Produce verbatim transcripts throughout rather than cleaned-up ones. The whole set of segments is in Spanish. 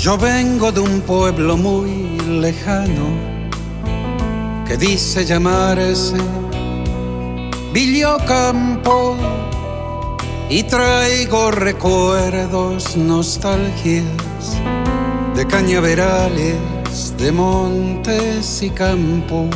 Yo vengo de un pueblo muy lejano que dice llamarse Villocampo, y traigo recuerdos, nostalgias de cañaverales, de montes y campos.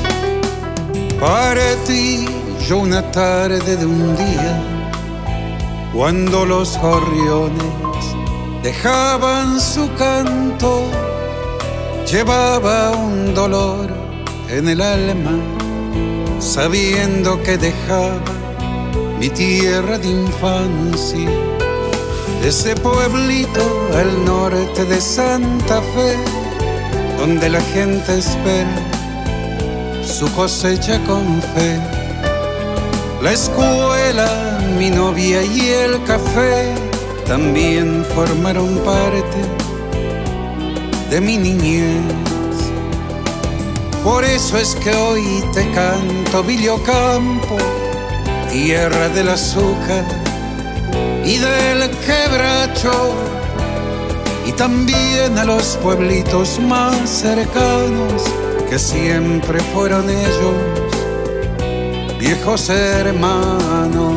Partí yo una tarde de un día cuando los gorriones dejaban su canto. Llevaba un dolor en el alma, sabiendo que dejaba mi tierra de infancia. Ese pueblito al norte de Santa Fe, donde la gente espera su cosecha con fe. La escuela, mi novia y el café también formaron parte de mi niñez. Por eso es que hoy te canto Villocampo, tierra del azúcar y del quebracho, y también a los pueblitos más cercanos que siempre fueron ellos viejos hermanos.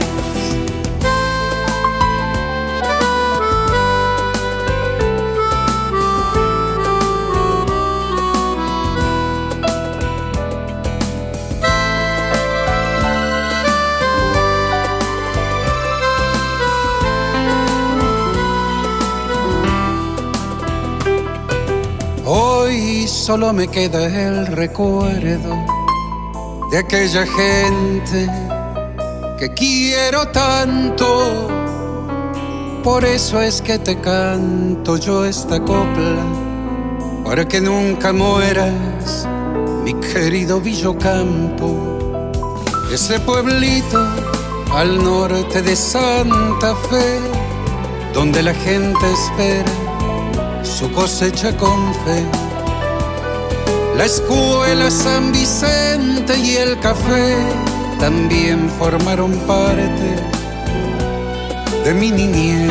Hoy solo me queda el recuerdo de aquella gente que quiero tanto. Por eso es que te canto yo esta copla, para que nunca mueras, mi querido Villocampo. Ese pueblito al norte de Santa Fe, donde la gente espera su cosecha con fe. La escuela San Vicente y el café también formaron parte de mi niñez.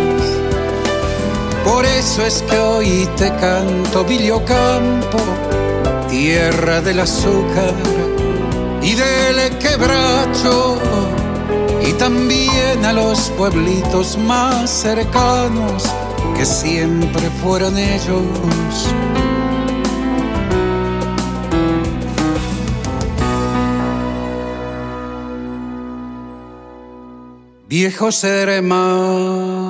Por eso es que hoy te canto Villocampo, tierra del azúcar y del quebracho, y también a los pueblitos más cercanos que siempre fueron ellos viejos hermanos.